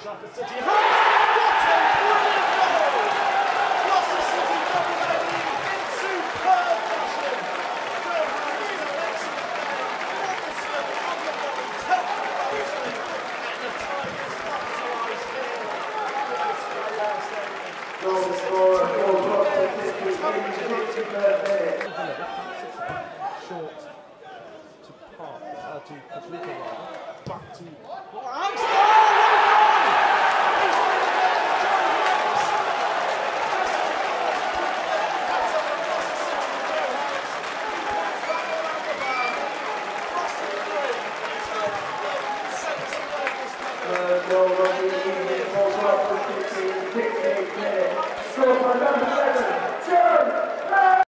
Trafford City has. What a brilliant goal! Gloucester City dominating in superb fashion. Phil Harris had an excellent game. Watersfield on the ball, Telford United, and the Tigers capitalised here with this player statement. Goal scorer, goal Gloucester City, 63rd minute. Short to Park, to Patrica rather, back to Goal